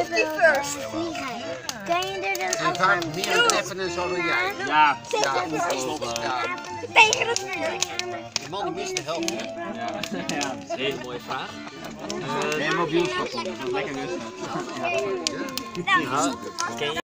first. vliegen. Kan je er dan ook Vaak van meer treffen en zo dan jij. Ja, Klopt. Ja. Tegen het vuur. Die man die mist de helft. Hè? ja, Hele mooie vraag. mobiel stoppen, lekker rustig. Nou, Ken je